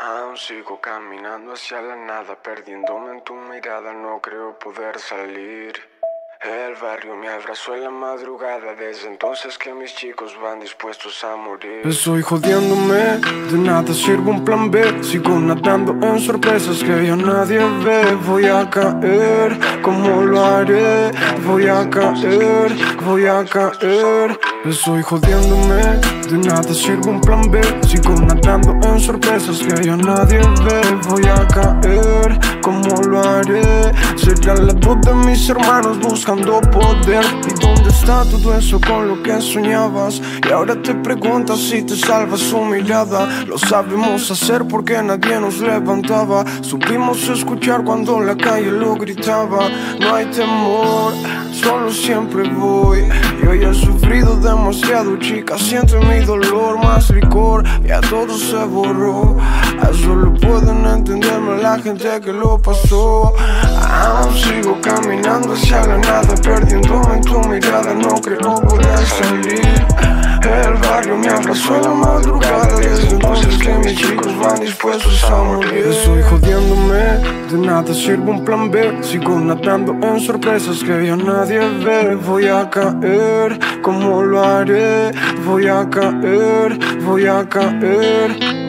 Aún sigo caminando hacia la nada, perdiéndome en tu mirada, no creo poder salir. El barrio me abrazó en la madrugada, desde entonces que mis chicos van dispuestos a morir. Estoy jodiéndome, de nada sirve un plan B. Sigo nadando en sorpresas que ya nadie ve. Voy a caer, ¿cómo lo haré? Voy a caer, voy a caer. Estoy jodiéndome, de nada sirve un plan B. Sigo nadando en sorpresas que ya nadie ve. Voy a caer, ¿cómo lo haré? Será la voz de mis hermanos buscando poder. ¿Y dónde está todo eso con lo que soñabas? Y ahora te preguntas si te salva su mirada. Lo sabemos hacer porque nadie nos levantaba. Supimos escuchar cuando la calle lo gritaba. No hay temor, solo siempre voy. Yo ya he sufrido demasiado, chica, siente mi dolor. Más licor, ya todo se borró. Solo pueden entenderme la gente que lo pasó. Aún sigo caminando hacia la nada, perdiéndome en tu mirada, no creo poder salir. El barrio me abrazó en la madrugada, desde entonces que mis chicos van dispuestos a morir. Estoy jodiéndome, de nada sirve un plan B. Sigo nadando en sorpresas que ya nadie ve. Voy a caer, ¿cómo lo haré? Voy a caer, voy a caer.